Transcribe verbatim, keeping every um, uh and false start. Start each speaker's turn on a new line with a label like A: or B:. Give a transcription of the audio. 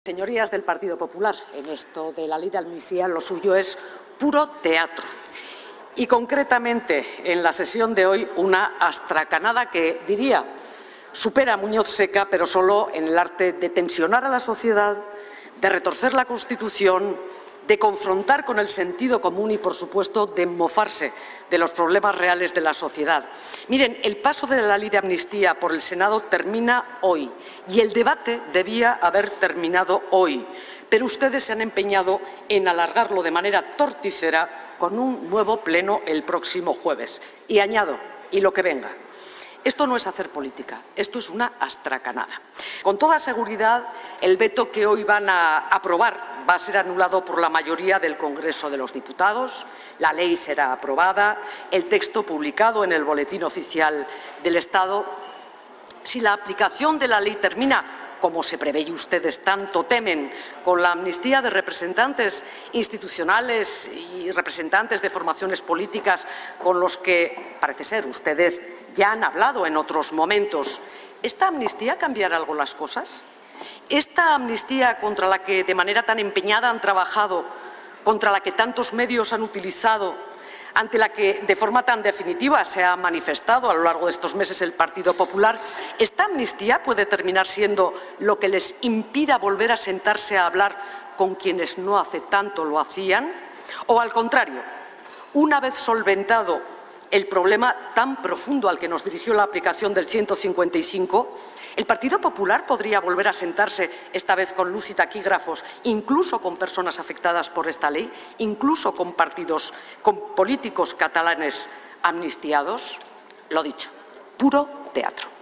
A: Señorías del Partido Popular, en esto de la ley de amnistía lo suyo es puro teatro. Y concretamente en la sesión de hoy una astracanada que, diría, supera a Muñoz Seca, pero solo en el arte de tensionar a la sociedad, de retorcer la Constitución, de confrontar con el sentido común y, por supuesto, de mofarse de los problemas reales de la sociedad. Miren, el paso de la ley de amnistía por el Senado termina hoy y el debate debía haber terminado hoy, pero ustedes se han empeñado en alargarlo de manera torticera con un nuevo pleno el próximo jueves. Y añado, y lo que venga. Esto no es hacer política, esto es una astracanada. Con toda seguridad, el veto que hoy van a aprobar va a ser anulado por la mayoría del Congreso de los Diputados, la ley será aprobada, el texto publicado en el Boletín Oficial del Estado. Si la aplicación de la ley termina, como se prevé y ustedes tanto temen, con la amnistía de representantes institucionales y representantes de formaciones políticas con los que, parece ser, ustedes ya han hablado en otros momentos, ¿esta amnistía cambiará algo las cosas? ¿Esta amnistía contra la que de manera tan empeñada han trabajado, contra la que tantos medios han utilizado, ante la que de forma tan definitiva se ha manifestado a lo largo de estos meses el Partido Popular, ¿esta amnistía puede terminar siendo lo que les impida volver a sentarse a hablar con quienes no hace tanto lo hacían? ¿O al contrario, una vez solventado el problema tan profundo al que nos dirigió la aplicación del ciento cincuenta y cinco, el Partido Popular podría volver a sentarse, esta vez con luz y taquígrafos, incluso con personas afectadas por esta ley, incluso con partidos, con políticos catalanes amnistiados? Lo dicho, puro teatro.